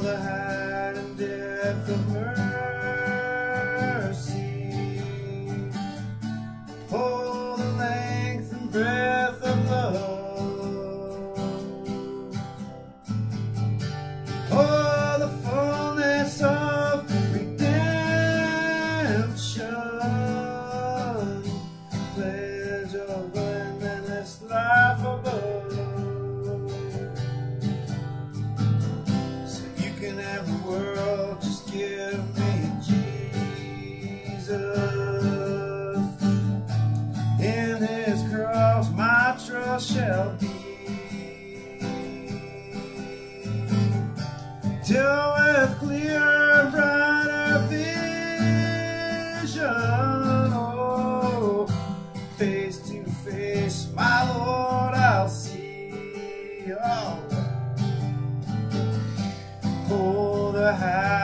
the height and depth of mercy. Oh, the length and breadth of love. Oh, the fullness of redemption. Pledge of an endless life above. So you can have the world, just give me Jesus. In his cross my trust shall be. Till with clearer and brighter vision, oh, face to face my Lord I'll see. Oh, the high